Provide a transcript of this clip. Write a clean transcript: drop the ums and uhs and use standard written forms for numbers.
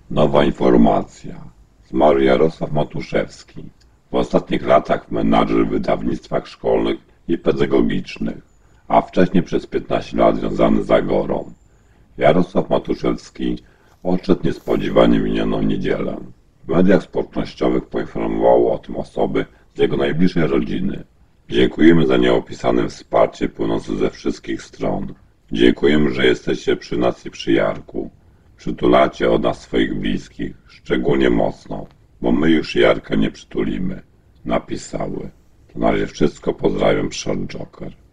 Nowa informacja. Zmarł Jarosław Matuszewski. W ostatnich latach menadżer w wydawnictwach szkolnych i pedagogicznych, a wcześniej przez 15 lat związany z Agorą. Jarosław Matuszewski odszedł niespodziewanie w minioną niedzielę. W mediach społecznościowych poinformowało o tym osoby z jego najbliższej rodziny. Dziękujemy za nieopisane wsparcie płynące ze wszystkich stron. Dziękujemy, że jesteście przy nas i przy Jarku. Przytulacie od nas swoich bliskich, szczególnie mocno, bo my już Jarka nie przytulimy. Napisały. To na razie wszystko, pozdrawiam, Short Joker.